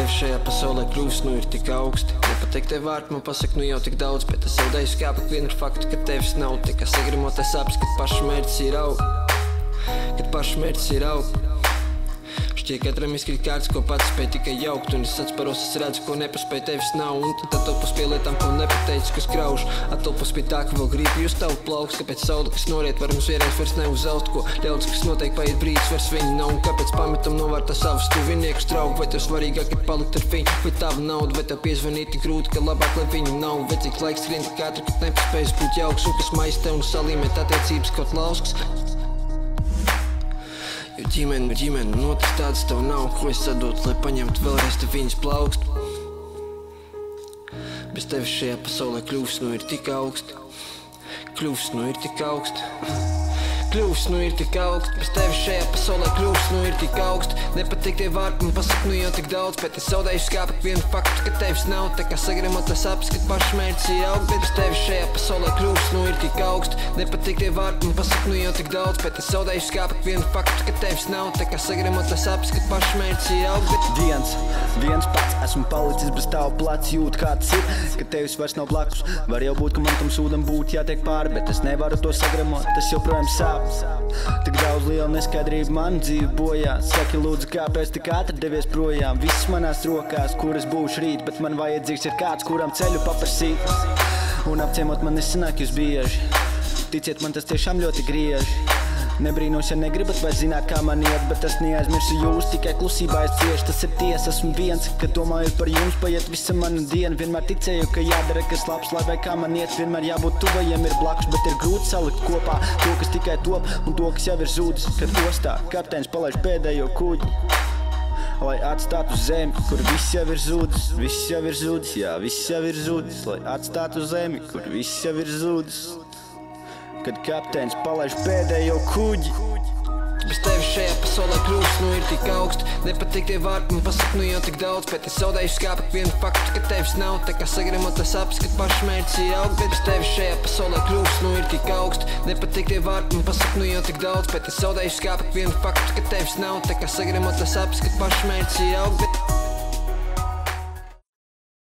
tevi šajā pasaulē kļūst, nu ir tik augsti. Nepateik tev vārti, man pasaka, nu jau tik daudz, bet es zaudēju skāpu vienu ar faktu, ka tevis nav. Tā kā sagrimotais sāpes, kad paša mērķis ir aug. Kad paša mērķis ir aug. Šķiet katram izkrīt kārtas, ko pats spēj tikai jaukt. Un es atsparos, es redzu, ko nepaspēju, tevis nav. Un tad atopus pie lietām, ko nepateicu, kas grauž. Atopus pie tā, ka vēl gribu jūs tavu plauks. Kāpēc saule, kas noriet, var mums vienreiz vairs neuzaut ko. Ļaudis, kas noteikti paiet brīdis, vairs viņi nav. Un kāpēc pametam novārtā savus tuviniekus draugu. Vai tev svarīgāk ir palikt ar viņu, vai tava nauda. Vai tev piezvanīt tik grūti, ka labāk, lai viņu nav. Vai cik laiks skrien tik ātri, kad nepaspējas būt jauks. Un kas maisa tev un salīmēt attiecības kaut lausks. Jo ģimene, notiks tāds tev nav, ko es sadot, lai paņemtu vēlreiz te viņas plaukst. Bez tevis šajā pasaulē kļūst, nu ir tik augsti. Kļūst, nu ir tik augsti. Kļūst, nu ir tik augsti. Bez tevis šajā pasaulē kļūst, nu ir tik augsti. Nepatīk tie vārti, man pasaka, nu jau tik daudz. Bet es zaudēju skāpu vienu faktu, ka tevis nav. Tā kā sagrimotais sāpes, kad paša mērķis ir aug. Bet bez tevis šajā pasaulē kļūst, nu ir tik augsti. Nepatīk tie vārti, man pasaka, nu jau tik daudz. Bet es zaudēju skāpu vienu faktu, ka tevis nav. Tā kā sagrimotais sāpes, kad paša mērķis ir aug. Viens pats esmu palicis bez tavu plats, jūt kā tas ir, ka tevis vairs nav blakus. Var jau būt, ka man tam sūdam būtu jātiek pāri, bet es nevaru to sagramot, tas joprojām sāp. Tik daudz liela neskaidrība man dzīve bojā. Saki lūdzu, kāpēc tik ātri devies projām? Viss manās rokās, kuras būšu rīt, bet man vajadzīgs ir kāds, kuram ceļu paprasīt. Un apciemot man nesanāk jūs bieži. Ticiet, man tas tiešām ļoti grieži. Nebrīnos, ja negribat vai zināt, kā man iet, bet es neaizmirsu jūs, tikai klusībā es cieši. Tas ir tiesa, esmu viens, kad domāju par jums, paiet visa mana diena. Vienmēr ticēju, ka jādara kas labs, lai vai kā man iet. Vienmēr jābūt tuvajiem ir blakus, bet ir grūti salikt kopā to, kas tikai top un to, kas jau ir zūdis. Kad ostā kapteinis palaiž pēdējo kuģi, lai atstātu zemi, kur viss jau ir zūdis. Viss jau ir zūdis, jā, viss jau ir zūdis. Lai atstātu zemi, kur viss jau ir zūdis. Kad kapteinis palaiž pēdējo kuģi. Bez tevis šajā pasaulē kļūst, nu ir tik augsti. Nepatīk tie vārti, man pasaka, nu jau tik daudz. Bet es zaudēju skāpu vienu faktu, ka tevis nav. Tā kā sagrimotais sāpes, kad paša mērķis ir aug. Bet bez tevis šajā pasaulē kļūst, nu ir tik augsti. Nepatīk tie vārti, man pasaka, nu jau tik daudz. Bet es zaudēju skāpu vienu faktu, ka tevis nav. Tā kā sagrimotais sāpes, kad paša mērķis ir aug.